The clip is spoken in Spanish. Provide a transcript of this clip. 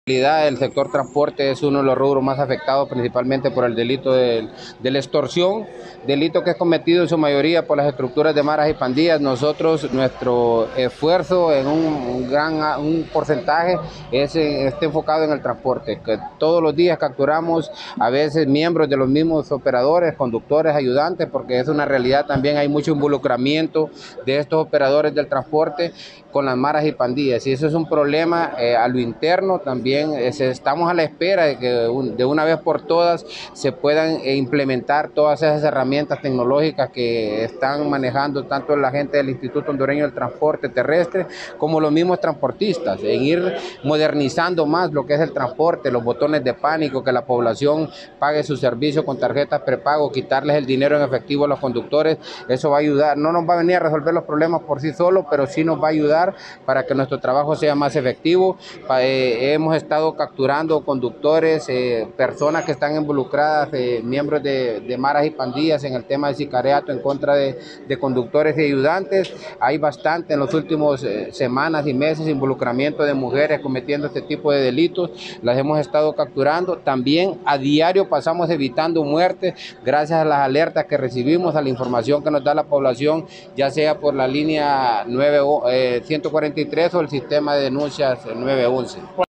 El sector transporte es uno de los rubros más afectados principalmente por el delito de la extorsión, delito que es cometido en su mayoría por las estructuras de maras y pandillas. Nuestro esfuerzo en un porcentaje está enfocado en el transporte, que todos los días capturamos a veces miembros de los mismos operadores, conductores, ayudantes, porque es una realidad también, hay mucho involucramiento de estos operadores del transporte con las maras y pandillas, y eso es un problema a lo interno también. Estamos a la espera de que de una vez por todas se puedan implementar todas esas herramientas tecnológicas que están manejando tanto la gente del Instituto Hondureño del Transporte Terrestre como los mismos transportistas, en ir modernizando más lo que es el transporte, los botones de pánico, que la población pague su servicio con tarjetas prepago, quitarles el dinero en efectivo a los conductores. Eso va a ayudar, no nos va a venir a resolver los problemas por sí solo, pero sí nos va a ayudar para que nuestro trabajo sea más efectivo. Hemos estado capturando conductores, personas que están involucradas, miembros de maras y pandillas en el tema de sicariato en contra de conductores y ayudantes. Hay bastante en los últimos semanas y meses involucramiento de mujeres cometiendo este tipo de delitos. Las hemos estado capturando. También a diario pasamos evitando muertes gracias a las alertas que recibimos, a la información que nos da la población, ya sea por la línea 143 o el sistema de denuncias 911.